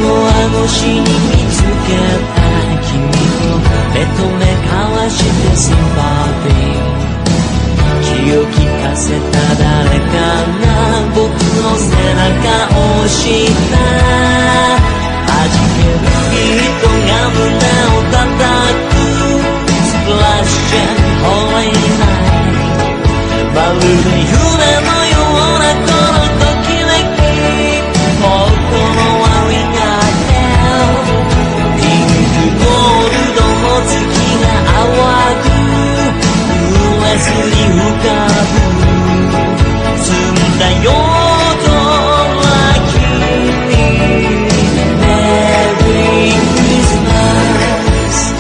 越しに見つけた君と目と目交わしてシンパティ気を利かせた誰かが僕の背中を押した弾ける人が胸を叩くスプラッシュホーリーナイトまるで夢のようなこのときめきもっとも悪いがピンクゴールドの月が淡く濡れずに浮かぶ澄んだ夜空君メリークリスマス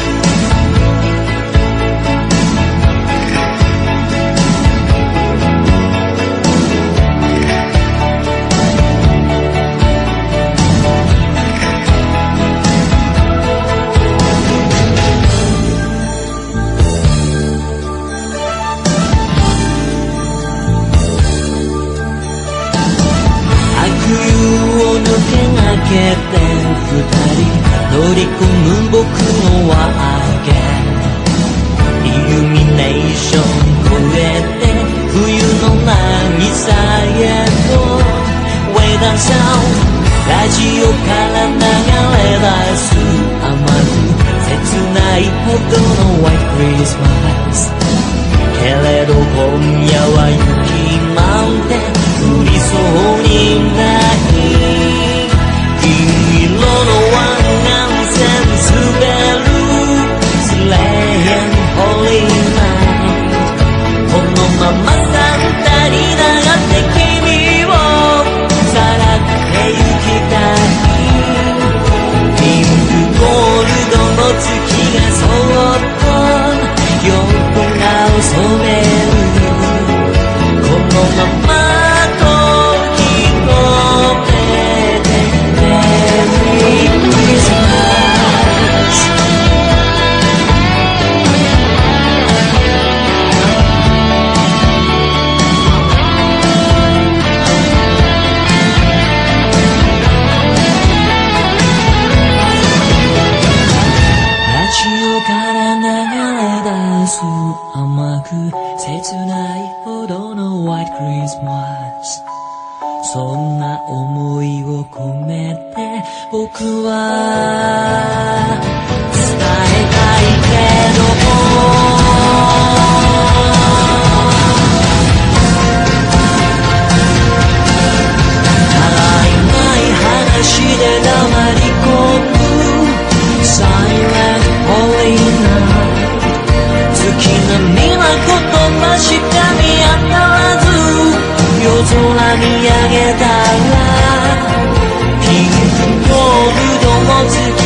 二人乗り込む僕のワーゲンイルミネーション越えて冬の渚へと Way down south ラジオから流れ出す甘く切ないほどの White Christmas けれど今夜は雪なんて降りそうにない金色の湾岸線滑るスレーンホリーナイトこのままサンタに流って君をさらって行きたいピンクゴールドの月がそっと夜空を染めるこのまま甘く切ないほどの White Christmas そんな思いを込めて僕は伝えたいけどもたらいない話で黙り込む Silent Holy Night月並みな言葉しか見当たらず夜空見上げたらピンクゴールドの月